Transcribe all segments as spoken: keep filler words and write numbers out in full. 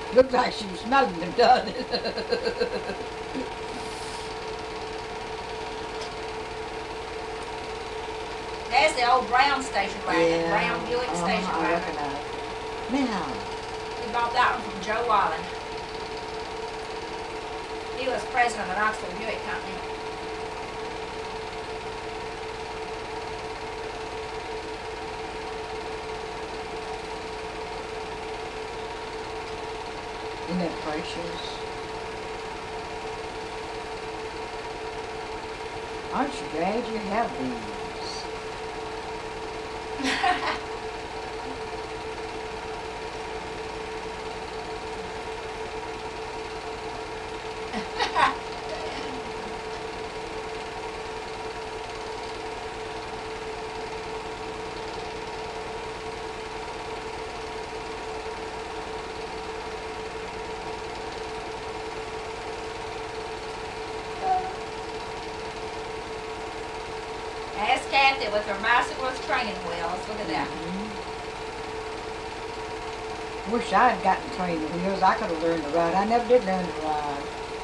Looked like she was smelling them, doesn't it? There's the old Brown station wagon, Yeah. Brown Buick Uh-huh, station I wagon. recognize it. Now, We bought that one from Joe Wallen. He was president of the Knoxville Buick Company. isn't that precious? Aren't you glad you have these? Ask Kathy with her bicyclist training wheels. Look at that. Mm-hmm. Wish I had gotten trained wheels. I could have learned to ride. I never did learn to ride.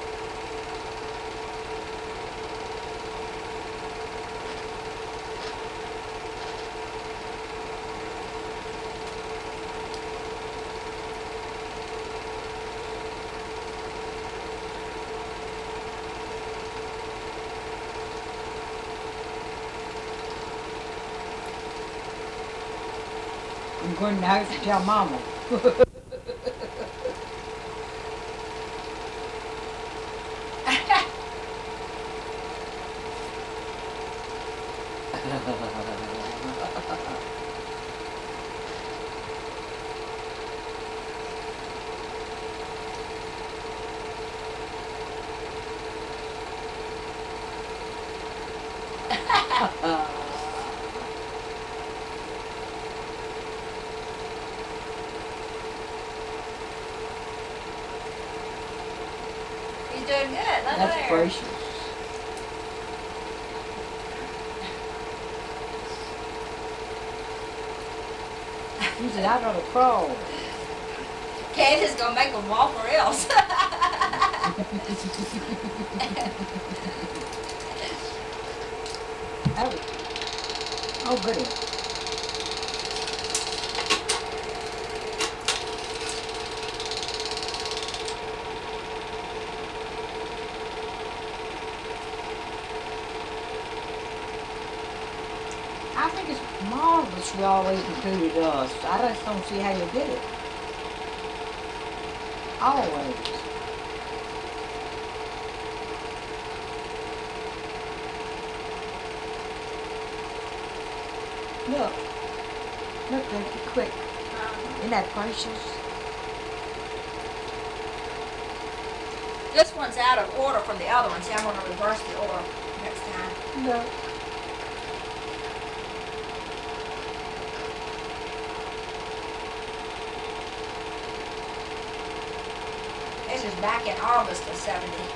I'm going to the house to tell Mama. He's doing good. Look That's there. precious. He said, I'd rather crawl. Kathy's gonna make him walk or else. Oh, oh goody. I think it's marvelous you always included us. I just don't see how you did it. Always. Look. Look, Vicky, quick. Isn't that precious? This one's out of order from the other one. See, I'm gonna reverse the order next time. Look. This is back in August of seventy.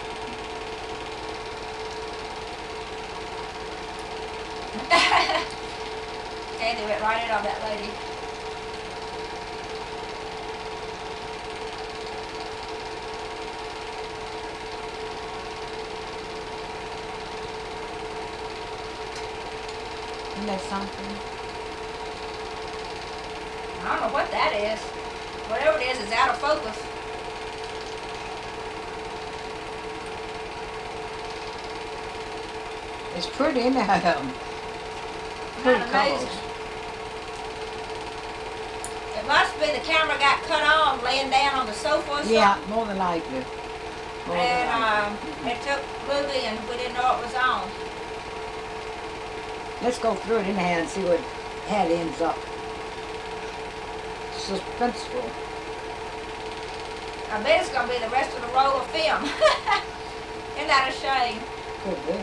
Kathy went right in on that lady. Isn't that something? I don't know what that is. Whatever it is, is out of focus. It's pretty, isn't it? Pretty Not colors. amazing. It must be the camera got cut off laying down on the sofa or something. Yeah, more than likely. More than And um, likely. it took Ruby and we didn't know it was on. Let's go through it in hand and see what head ends up. Suspenseful. I bet it's going to be the rest of the roll of film. Isn't that a shame? Could be.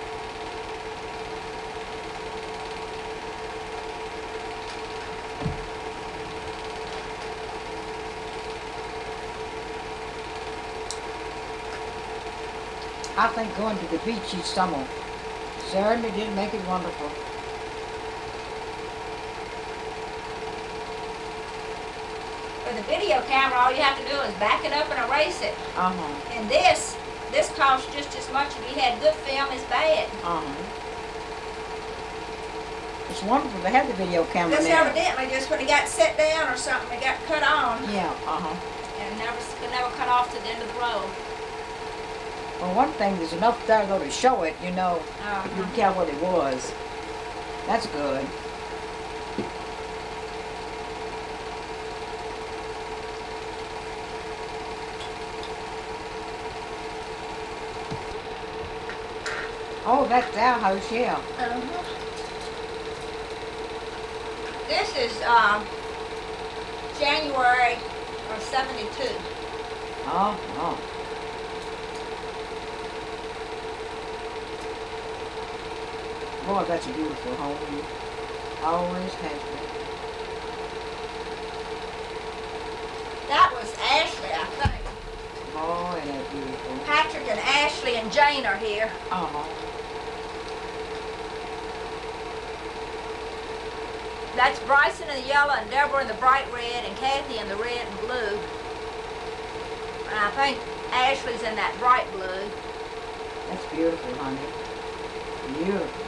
I think going to the beach each summer certainly did make it wonderful. For the video camera, all you have to do is back it up and erase it. Uh-huh. And this, this costs just as much if you had good film as bad. Uh-huh. It's wonderful to have the video camera This now. evidently just when it got set down or something, it got cut on. Yeah, uh-huh. And never could never cut off to the end of the road. Well, one thing, there's enough there though to show it, you know. Uh-huh. You can tell what it was. That's good. Oh, that's our house, yeah. Uh-huh. This is um, January of seventy-two. Oh, oh. Boy, that's a beautiful home. Always has been. That was Ashley, I think. Boy, that's beautiful. Patrick and Ashley and Jane are here. Uh-huh. That's Bryson in the yellow and Deborah in the bright red and Kathy in the red and blue. And I think Ashley's in that bright blue. That's beautiful, honey. Beautiful.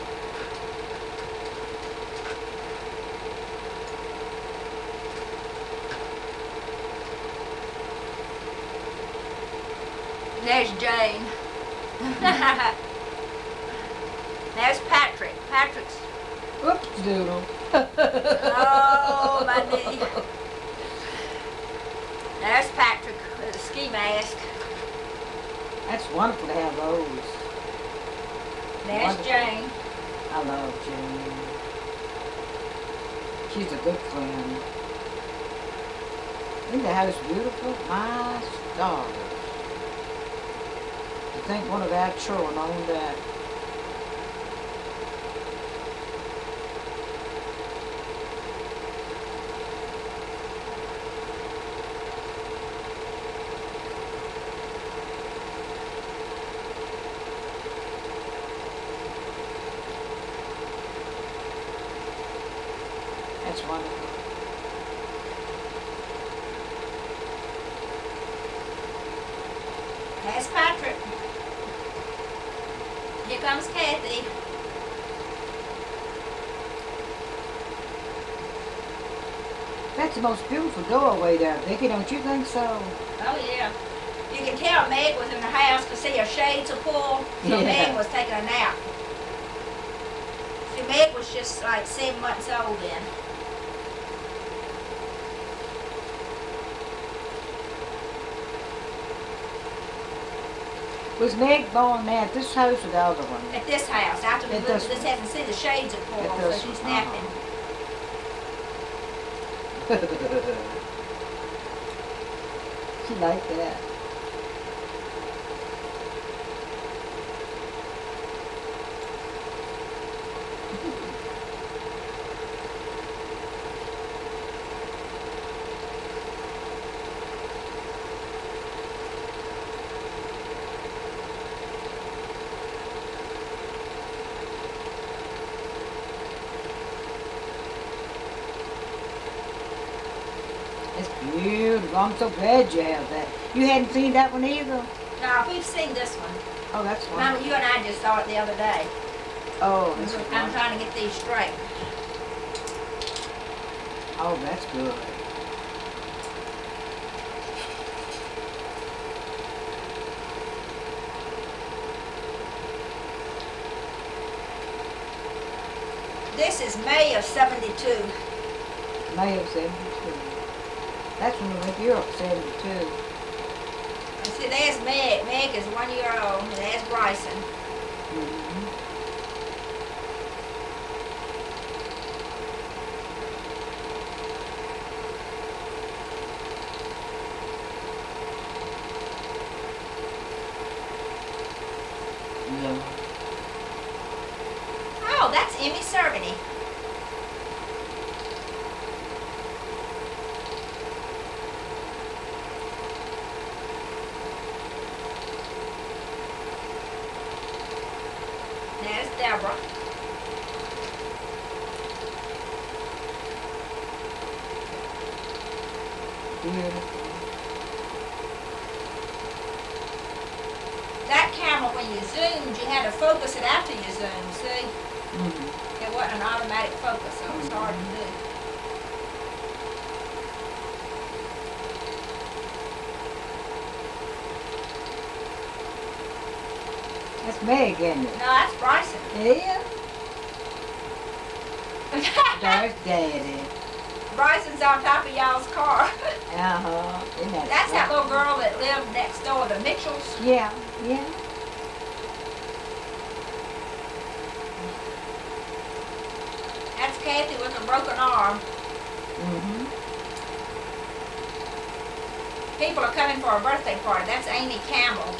And there's Jane. There's Patrick. Patrick's. Oops, doodle. Oh, my knee. There's Patrick with a ski mask. That's wonderful to have those. There's Wonderful. Jane. I love Jane. She's a good friend. Isn't the house beautiful? My stars. I think one of our children owned that. That's wonderful. There's Patrick. Here comes Kathy. That's the most beautiful doorway there, Vicky, don't you think so? Oh, yeah. You can tell Meg was in the house to see her shades are pulled, so Yeah. Meg was taking a nap. See, Meg was just like seven months old then. Was Meg born there at this house or the other one? At this house, after we At moved this to this one. house and see the shades are pulled, At so this she's one, napping. She liked that. It's beautiful. I'm so glad you have that. You hadn't seen that one either? No, we've seen this one. Oh, that's Mama, wonderful. you and I just saw it the other day. Oh, this is I'm wonderful. trying to get these straight. Oh, that's good. This is May of seventy-two. May of seventy-two. That's when we went to Europe, seventy-two. And see, there's Meg. Meg is one year old, and there's Bryson. Mm-hmm. Yeah. Oh, that's Emmy Cerveny. beautiful. That camera, when you zoomed, you had to focus it after you zoomed, see? Mm-hmm. It wasn't an automatic focus, so it was hard to do. That's Meg, isn't it? No, that's Bryson. Yeah. There's Daddy. Bryson's on top of y'all's car. Uh-huh. Isn't that That's that fun? little girl that lived next door, the Mitchells. Yeah, yeah. That's Kathy with a broken arm. Mm-hmm. People are coming for a birthday party. That's Amy Campbell.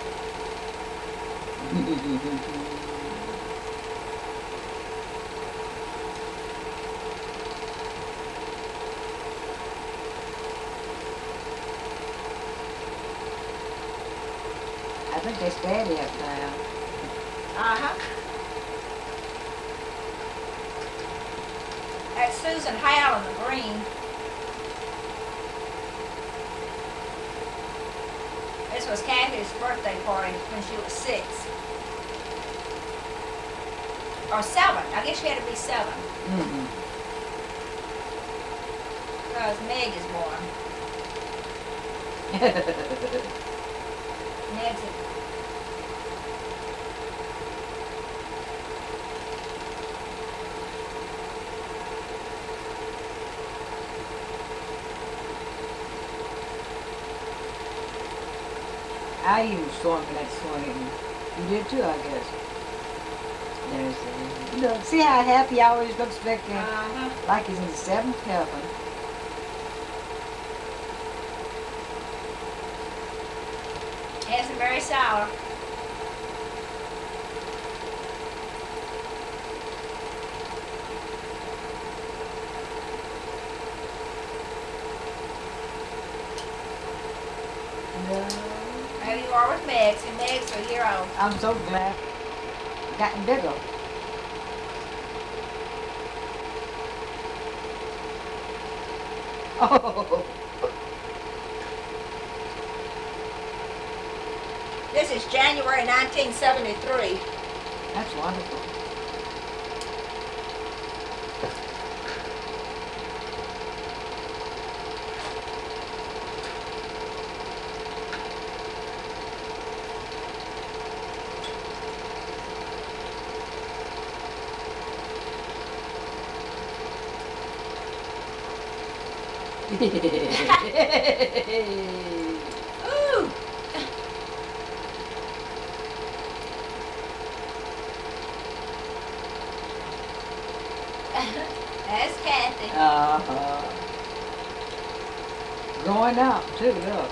I think that's Daddy up now. Uh-huh. That's Susan Howell in the green. This was Kathy's birthday party when she was six. Or seven. I guess she had to be seven. Mm-hmm. Because Meg is born. Meg's a I even swung in that swing. You did too, I guess. There's the, look, see how happy he always looks back there? Uh-huh. Like he's in the seventh heaven. It's very sour. No. There you are with Meg's, and Meg's a year old. I'm so glad. Gotten bigger. Oh. This is January nineteen seventy-three. That's wonderful. Ooh! That's Kathy. Uh-huh. Growing up, too, look.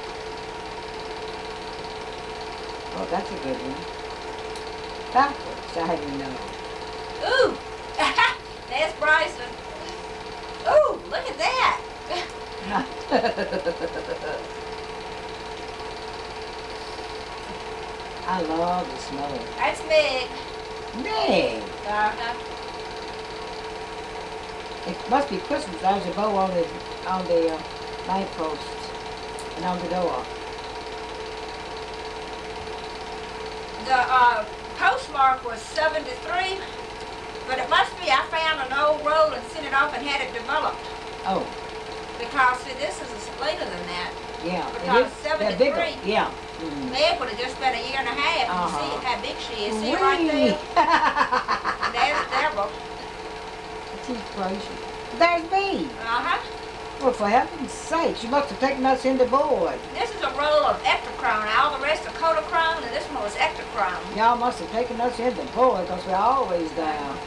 Oh, that's a good one. Backwards, I didn't know. Ooh! That's Bryson. Ooh, look at that! I love the snow. That's Meg. Meg! Uh-huh. It must be Christmas. There's a bow on the on the uh, light post and on the door. The uh, postmark was seventy-three, but it must be I found an old road and sent it off and had it developed. Oh, Because, see, this is later than that. yeah. Because It is. They're bigger. seventy-three. Yeah. Mm. Meg would have just been a year and a half. Uh-huh. You see how big she is. See her right Whee! there? There's Deborah. She's gracious. There's me. Uh-huh. Well, for heaven's sake, you must have taken us in the board. This is a roll of ectochrome. All the rest are Kodachrome, and this one was ectochrome. Y'all must have taken us in the board because we're always down.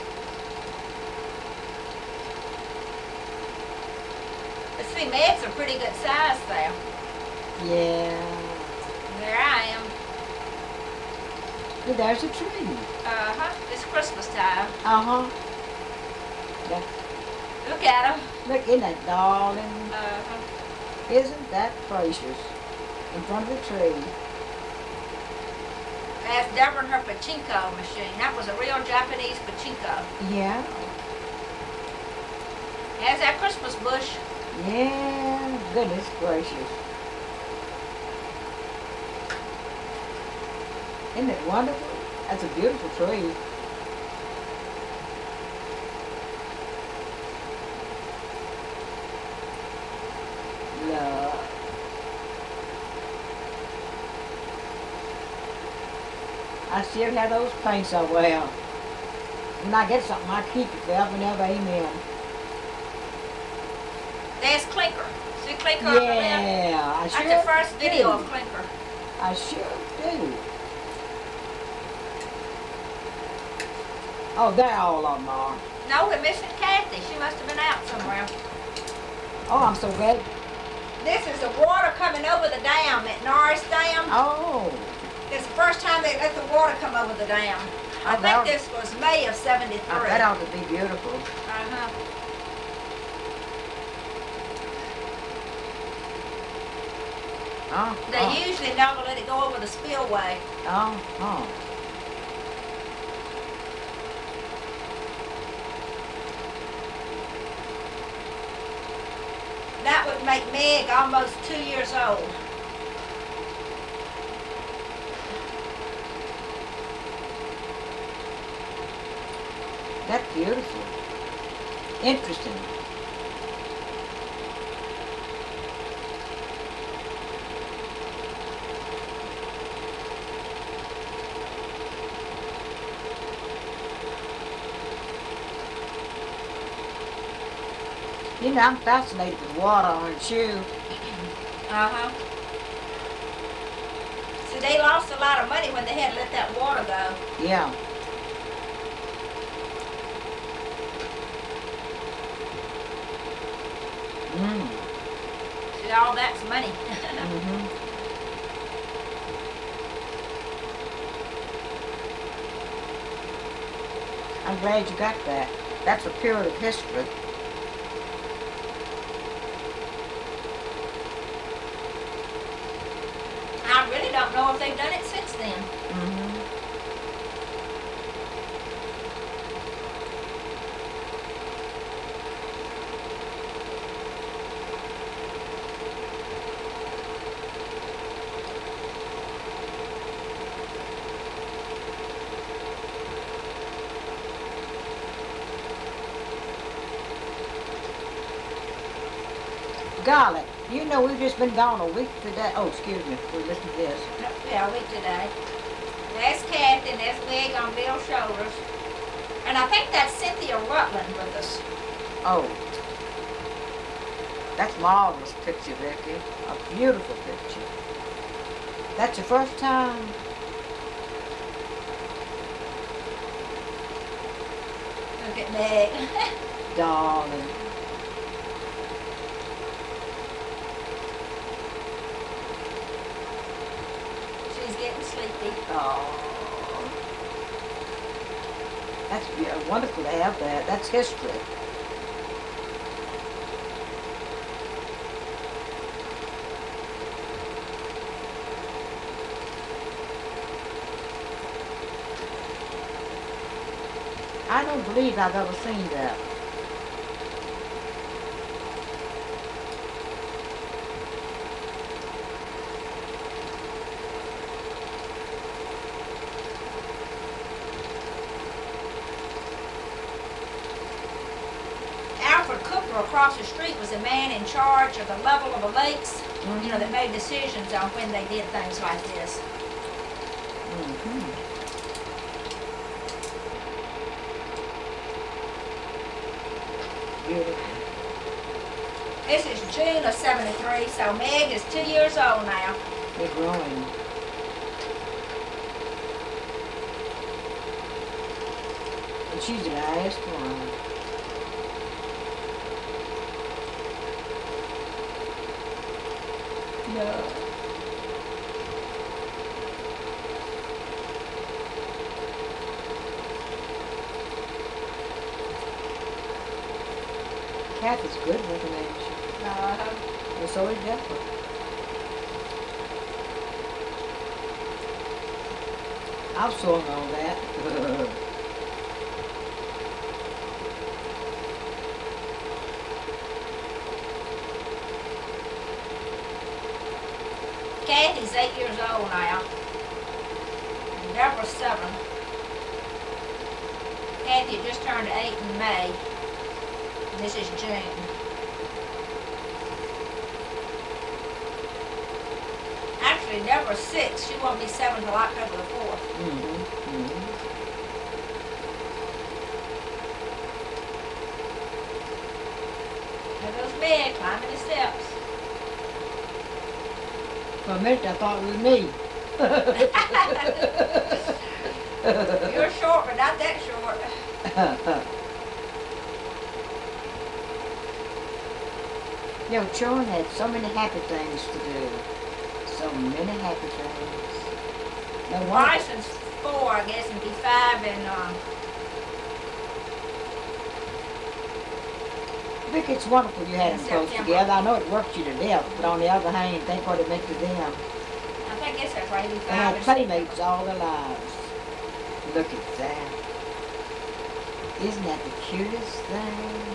But see, Meg's a pretty good size there. Yeah. There I am. But there's a tree. Uh-huh. It's Christmas time. Uh-huh. That, Look at her. look, isn't that darling? Uh-huh. Isn't that precious? In front of the tree. That's Deborah and her pachinko machine. That was a real Japanese pachinko. Yeah. There's that Christmas bush. Yeah. Goodness gracious. Isn't it wonderful? That's a beautiful tree. Love. I still have those paints so well. When I get something, I keep it forever and ever. Amen. There's Clinker. See Clinker on the left? Yeah, I sure That's the first do. video of Clinker. I sure do. Oh, there all of them are. No, we're missing Kathy. She must have been out somewhere. Oh, I'm so glad. This is the water coming over the dam at Norris Dam. Oh. It's the first time they let the water come over the dam. I Oh, think that- this was May of seventy-three. Oh, that ought to be beautiful. Uh-huh. Oh, They oh. usually never let it go over the spillway. Oh, oh. That would make Meg almost two years old. That's beautiful. Interesting. You know, I'm fascinated with water on a shoe. Uh-huh. See, they lost a lot of money when they had to let that water go. Yeah. Mm. See, all that's money. Mm-hmm. I'm glad you got that. That's a period of history. I really don't know if they've done it since then. Mm-hmm. Golly, you know we've just been gone a week today. Oh, excuse me. We're listening to this. Yeah, a week today. There's Kathy and there's Meg on Bill's shoulders. And I think that's Cynthia Rutland with us. Oh. That's a marvelous picture, Vicky. A beautiful picture. That's your first time? Look at Meg. Darling. She's getting sleepy. Oh. That's be- wonderful to have that. That's history. I don't believe I've ever seen that. Alfred Cooper across the street was a man in charge of the level of the lakes, Mm-hmm. you know, that made decisions on when they did things like this. Mm-hmm. Beautiful. This is June of seventy-three, so Meg is two years old now. They're growing. And she's the last one. No. Kath is good with an age. Uh, And so is Deborah. I've swung on that. Kathy's eight years old now. And Deborah's seven. Kathy had just turned eight in May. And this is June. Actually, Deborah's six. She won't be seven till October the fourth. Mm-hmm. Mm-hmm. There goes Meg climbing the steps. For a minute, I thought it was me. You're short, but not that short. You know, children had so many happy things to do. So many happy things. No wonder. Bryson's four, I guess, and be five in um, Vicky, it's wonderful you had them close September. together. I know it worked you to death, but on the other hand, think what it meant to them. I think I guess that's right, be They five had and playmates all their lives. Look at that. Isn't that the cutest thing?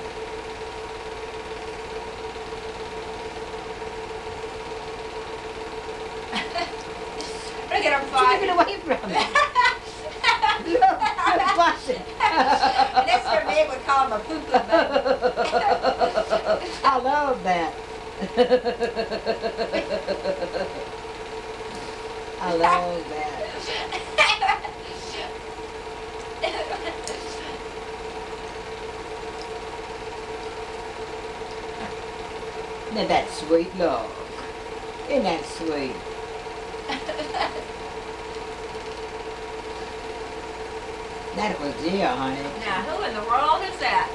Look at them Get fighting. away from me. Look, they're fussing. And that's what Meg would call him a poo-poo baby. I love that. I love that. Isn't that sweet, look? Isn't that sweet? That was dear, honey. Now, who in the world is that?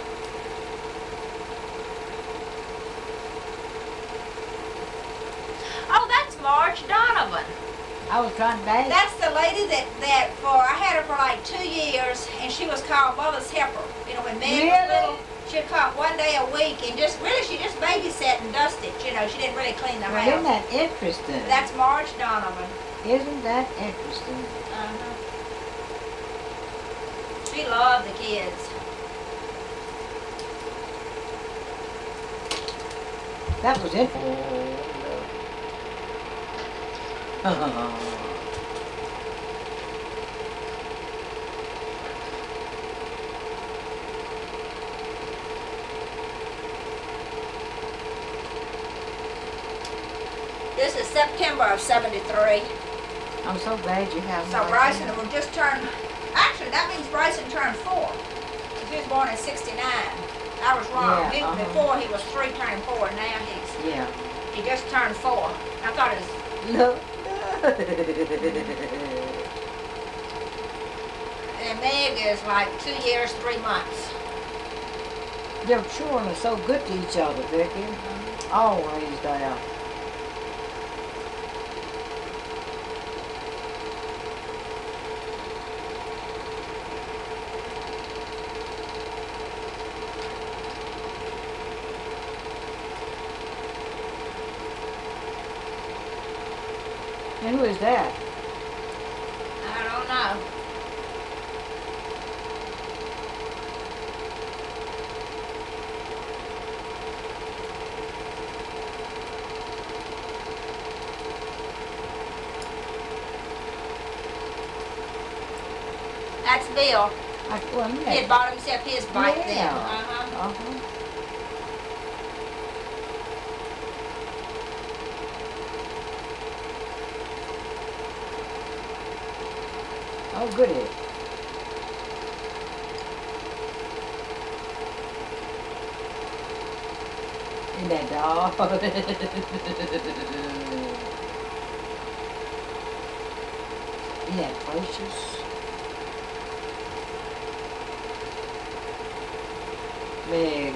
Oh, that's Marge Donovan. I was trying to bag. That's the lady that, that for, I had her for like two years, and she was called Mother's Helper. You know, when Meg was Really? little, she'd come one day a week, and just, really, she just babysat and dusted. You know, she didn't really clean the Well, house. isn't that interesting? That's Marge Donovan. Isn't that interesting? Uh-huh. She loved the kids. That was interesting. This is September of seventy-three. I'm so glad you have So my Bryson idea. will just turn, actually that means Bryson turned four. He was born in sixty-nine. I was wrong. Yeah, He, uh-huh. Before he was three turning four, now he's, Yeah. he just turned four. I thought it was, Look. and Meg is like two years, three months. Their children are so good to each other, Vicky. Always there. And who is that? I don't know. That's Bill. I, well, He yeah. had bought himself his bike then. Yeah. Uh-huh. Uh-huh. Oh, goody. Isn't that dog? Isn't that precious? Meg.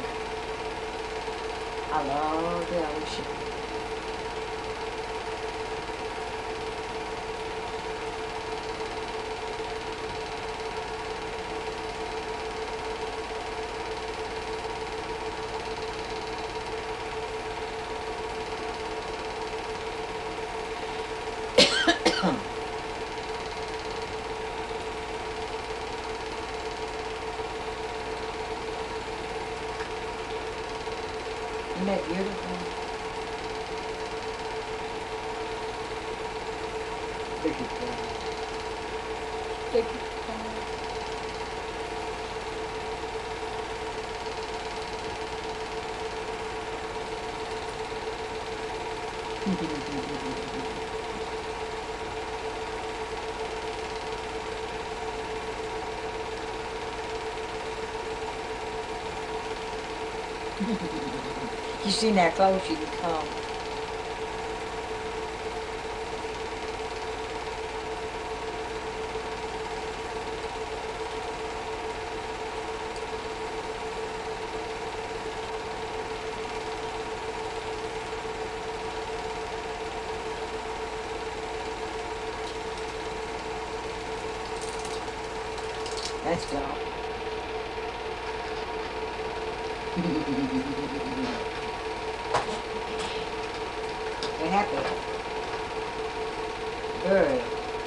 I love the ocean. Isn't that beautiful? Vicky Pie. Vicky You seen how close you can come. Let's go. We're happy. Good.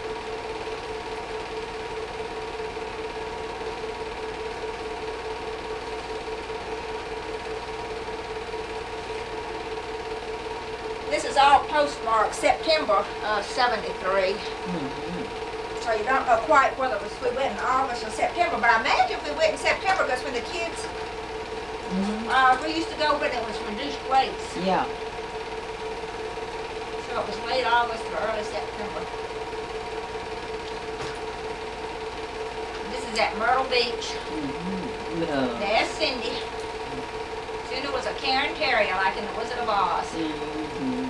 This is all postmarked September uh, seventy-three. Mm-hmm. So you don't know quite whether it was, we went in August or September, but I imagine if we went in September, because when the kids, Mm-hmm. uh, we used to go when it was reduced rates. Yeah. So it was late August or early September. This is at Myrtle Beach. Mm-hmm. No. There's Cindy. Cindy was a Karen Terrier, like in The Wizard of Oz. Mm-hmm.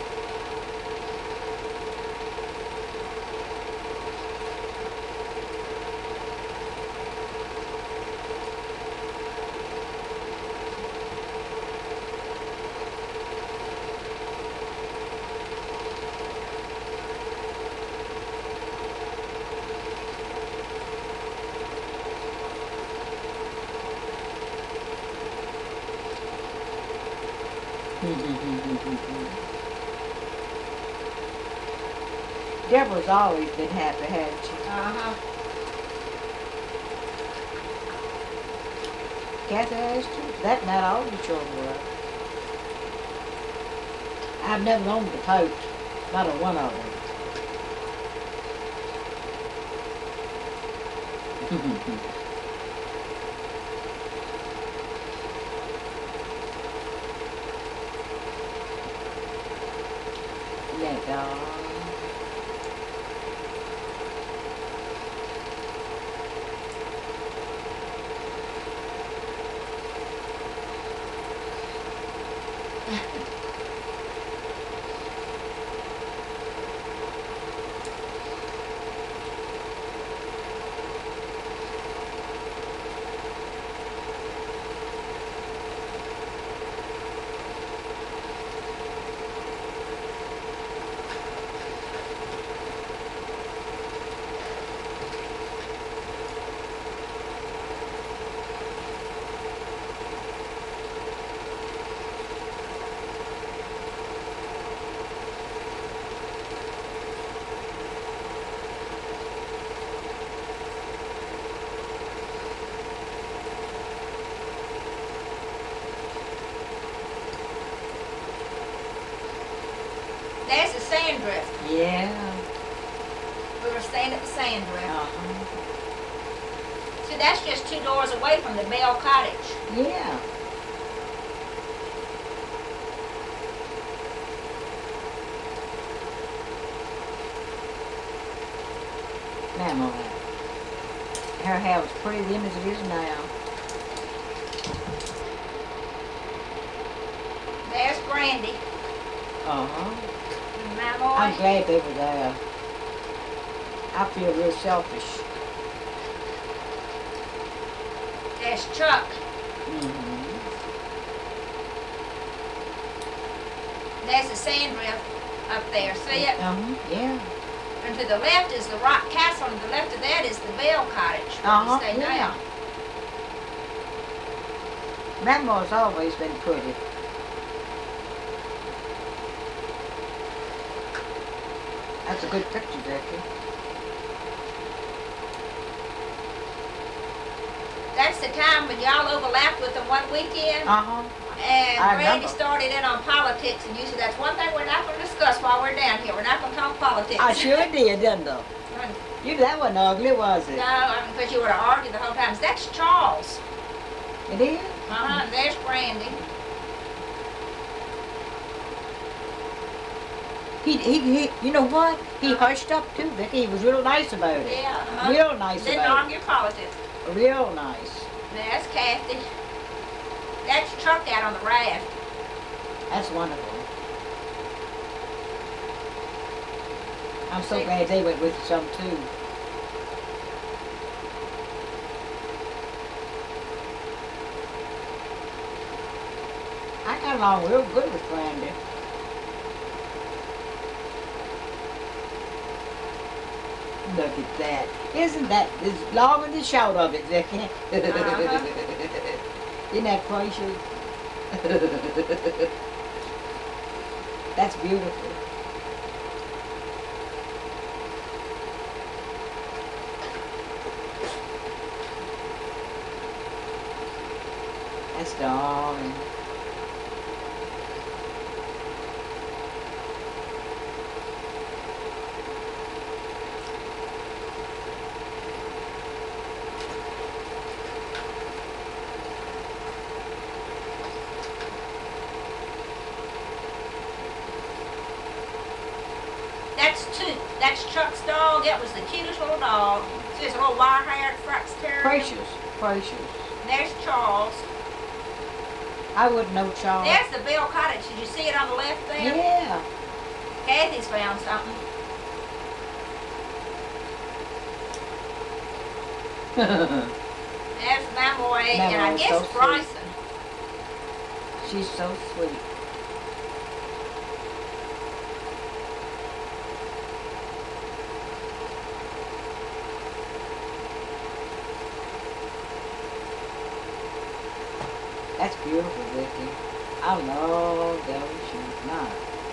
Deborah's always been happy, hasn't she? Uh-huh. Kathy has too. That night all the children were. I've never known the poach. Not a one of them. Let go. There's the sand drift. Yeah. We were staying at the sand drift. Uh-huh. See, that's just two doors away from the Bell Cottage. Yeah. Mama, her hair was pretty dim as it is now. There's Brandy. Uh-huh. And Mama. I'm glad they were there. I feel real selfish. There's Chuck. Mm-hmm. There's the sand drift up there. See it? Uh-huh. Yeah. And to the left is the Rock Castle, and to the left of that is the Bell Cottage where Uh-huh. we stay Yeah. now. Grandma's always been pretty. That's a good picture, Vicky. That's the time when y'all overlapped with them one weekend, Uh-huh. and and I Brandy remember. started in on politics, and you said that's one thing we're not going to discuss while we're down here. We're not going to talk politics. I sure did, didn't I? You, that wasn't ugly, was it? No, I mean, because you would have argued the whole time. That's Charles. It is? Uh-huh, and there's Brandy. He, he, he, you know what? He hushed up too, Vicky. He was real nice about it. Yeah. Uh-huh. Real nice Didn't about argue politics. it. Real nice. That's Kathy. That's Chuck out on the raft. That's wonderful. I'm so glad they went with some too. I got along real good with Brandy. Look at that. Isn't that as long and the short of it, Vicky? Uh-huh. Isn't that precious? That's beautiful. That's darling. That's two. That's Chuck's dog. It was the cutest little dog. It's just a little wire-haired Fox Terrier. Precious, precious. There's Charles. I wouldn't know Charles. There's the Bell Cottage. Did you see it on the left there? Yeah. Kathy's found something. There's Mamoy, and I Mamoy's guess so sweet. Bryson. She's so sweet. That's beautiful, Vicky. I love those shoes. Now,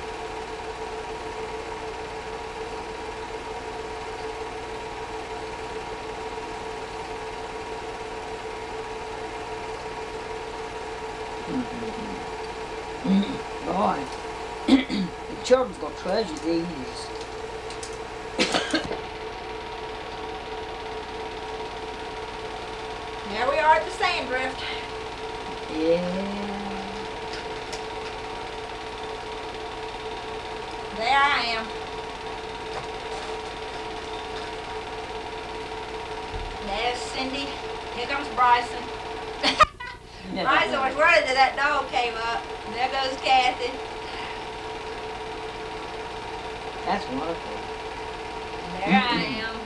boy, the children's gonna treasure these. There we are at the sand drift. Yeah. There I am. There's Cindy. Here comes Bryson. Bryson was running till that dog came up. There goes Kathy. That's wonderful. There I am.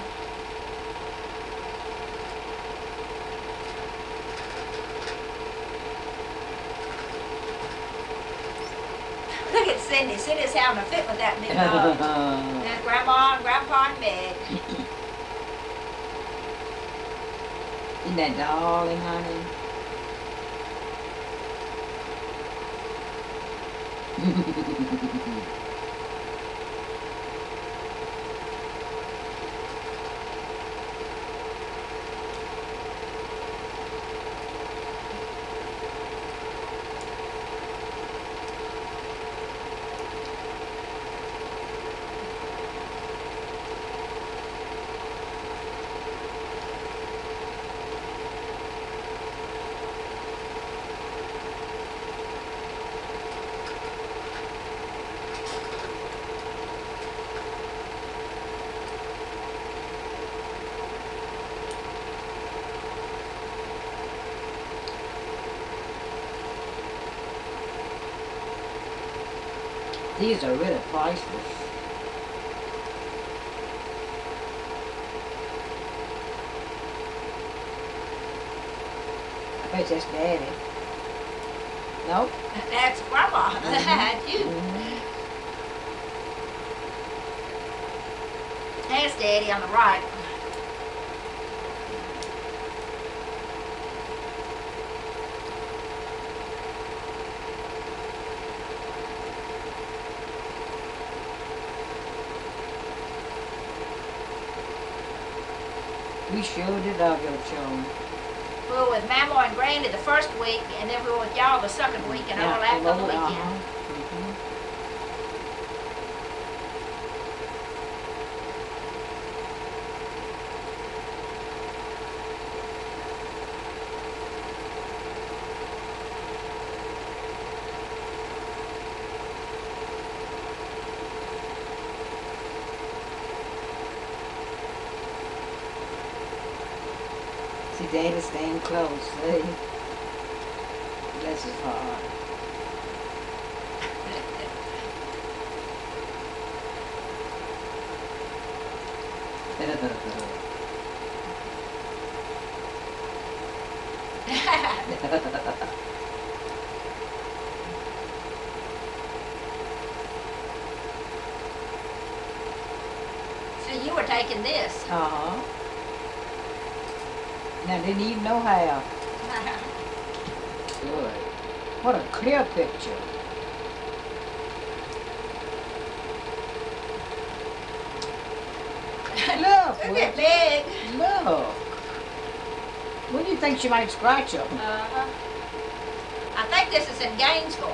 Look at Cindy. Cindy's having a fit with that big dog. That's Grandma and Grandpa and Meg. Isn't that darling, honey? These are really priceless. I bet that's Daddy. Nope. That's Grandma. That's you. Mm-hmm. There's Daddy on the right. We sure did love your children. We were with Mama and Granny the first week, and then we were with y'all the second week, and Yeah, overlapped on the over- weekend. uh-huh. Mhm. See, Daddy's staying close, see? Bless his heart. So you were taking this. Uh-huh. Now, didn't even know how. Good. What a clear picture. Look, Look would at big. you? Look. When do you think she might scratch them? Uh-huh. I think this is in Gainesville.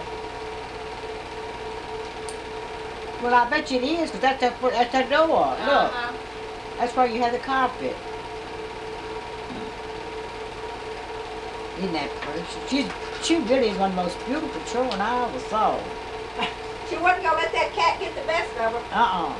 Well, I bet you it is, because that's her, foot- that's her door. Look. Uh-huh. That's where you have the carpet. Isn't that pretty? She's, she really is one of the most beautiful children I ever saw. She wasn't going to let that cat get the best of her. Uh-uh.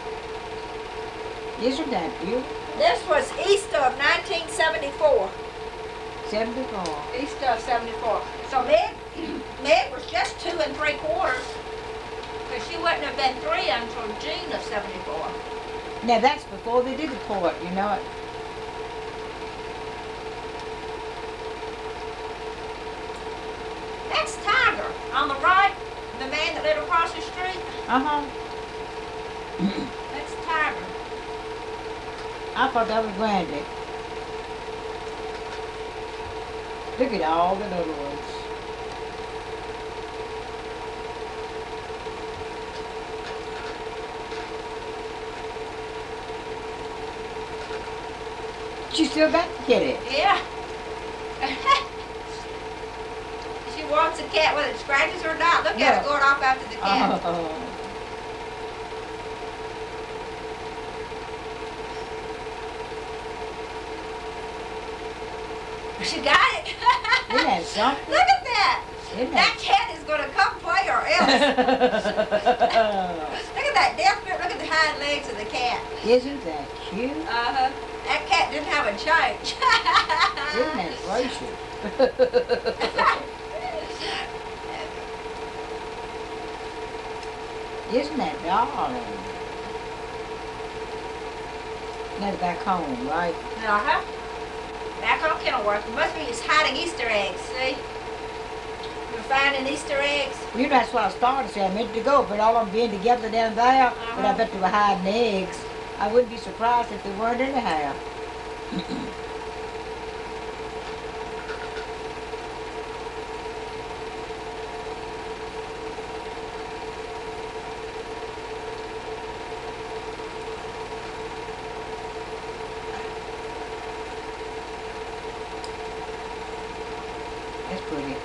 Isn't that beautiful? This was Easter of nineteen seventy-four. seventy-four. Easter of seventy-four. So Meg, Meg was just two and three quarters. Because she wouldn't have been three until June of seventy-four. Now, that's before they did the port, you know it. That's Tiger. On the right, the man that lived across the street. Uh-huh. That's Tiger. I thought that was Grandy. Look at all the little ones. She still got the kitty. Yeah. She wants a cat whether it scratches her or not. Look at Yeah. her going off after the cat. Oh. She got it. Isn't that something? Look at that. Isn't That cat is going to come play or else. Look at that death grip. Look at the hind legs of the cat. Isn't that cute? Uh-huh. That cat didn't have a change. Isn't that gracious? Isn't that darling? That's back home, right? Uh-huh. Back on Kenilworth. Must be just hiding Easter eggs, see? We're finding Easter eggs. You know, that's what I started to say. I meant to go, but all of them being together down there, but I Uh-huh. bet they were hiding eggs. I wouldn't be surprised if they weren't anyhow. That's pretty.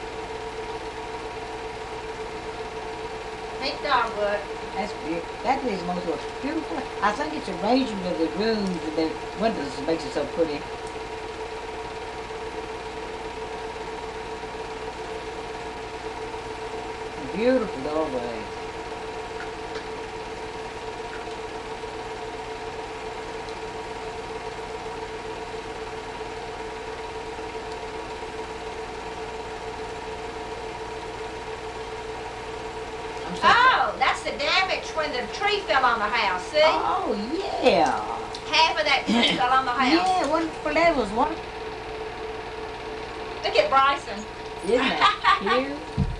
Pink dogwood. That's beautiful. That is most beautiful. I think it's arrangement of the rooms and the windows that makes it so pretty. Beautiful doorway. I'm so Oh, that's the damage when the tree fell on the house, see? Oh, yeah. Half of that tree fell on the house. Yeah, wonderful levels. One. Look at Bryson. Isn't that cute?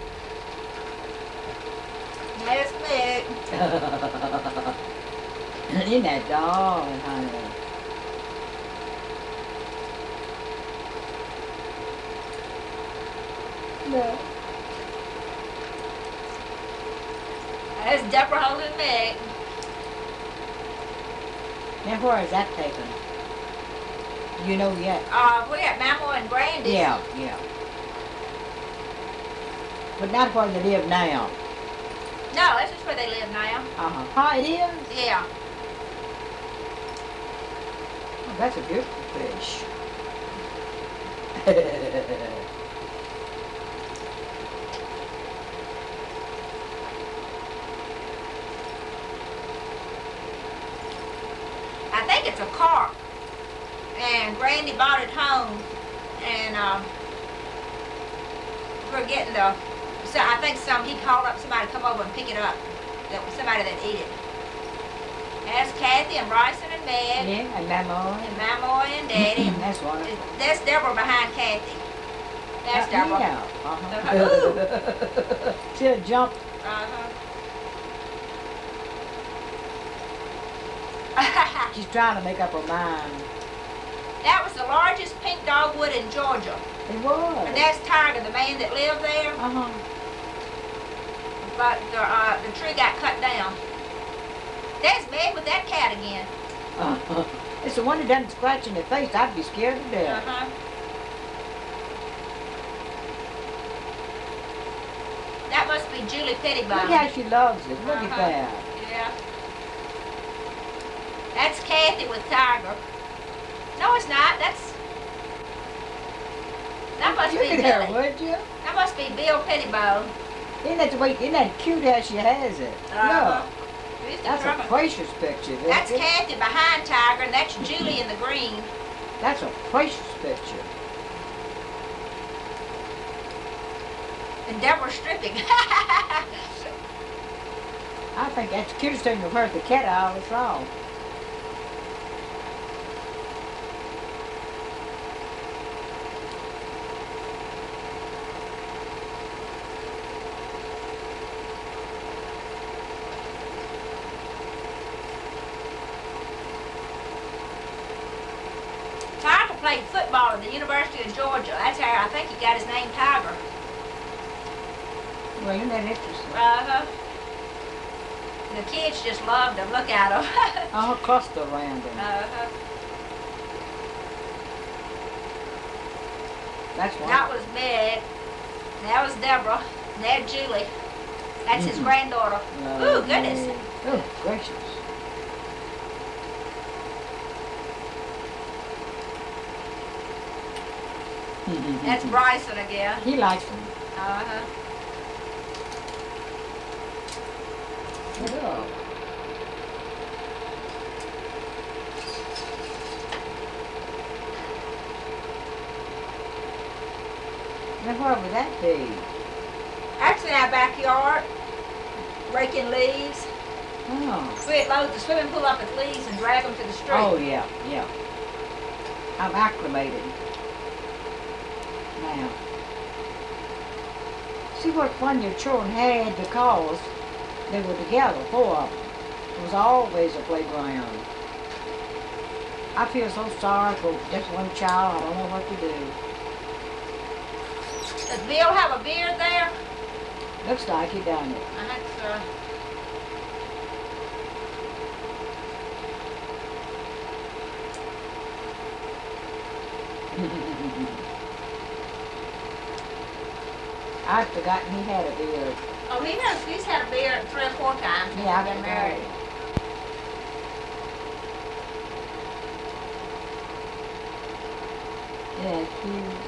There's Meg. Isn't that darling, honey? No. There's Deborah holding Meg. Now, where is that taken? You know yet? Uh, we're at Mama and Grandy's. Yeah, yeah. But not where they live now. No, this is where they live now. Uh-huh. Huh, it is? Yeah. Oh, that's a beautiful fish. I think it's a carp. And Grandy bought it home. And um, we're getting the, so I think some, he called up somebody to come over and pick it up. That was somebody that eat it. And that's Kathy and Bryson and Meg. Yeah, and Mama. And Mama and Daddy. That's wonderful. That's Deborah behind Kathy. That's Uh, Deborah. Yeah. Uh-huh. Ooh. She'll jump. Uh-huh. She's trying to make up her mind. That was the largest pink dogwood in Georgia. It was. And that's Tiger, the man that lived there. Uh-huh. But the, uh, the tree got cut down. There's Meg with that cat again. Uh-huh. It's the one that doesn't scratch in the face. I'd be scared to death. Uh-huh. That must be Julie Pettibone. Look how she loves it. Look Uh-huh. at that. Yeah. That's Kathy with Tiger. No, it's not. That's... That must Look be at her, Billy. would you? That must be Bill Pettibone. Isn't that the way, isn't that cute how she has it? Uh-huh. Look. Who's the That's drummer? a precious picture. isn't That's it? Kathy behind Tiger, and that's Julie in the green. That's a precious picture. And Deborah stripping. I think that's the cutest thing I've heard the cat I ever saw. Tiger played football at the University of Georgia. That's how I think he got his name Tiger. Well, isn't that interesting? Uh-huh. The kids just loved him. Look at him. Uh-huh, cluster around him. Uh-huh. That's why. That was Meg. That was Deborah. And that's Julie. That's his Mhm. granddaughter. Ooh, goodness. Oh, gracious. That's Bryson again. He likes them. Uh-huh. Oh. Now where would that be? Actually, our backyard, raking leaves. Oh. We'd load the swimming pool up with leaves and drag them to the street. Oh, yeah, yeah. I'm acclimated. Now. See what fun your children had because they were together, four of them. It was always a playground. I feel so sorry for just one child. I don't know what to do. Does Bill have a beard there? Looks like he done it. I think so. I'd forgotten he had a beard. Oh, he has. He's had a beard three or four times since Yeah, he's I been forgot married. it. Yeah, cute.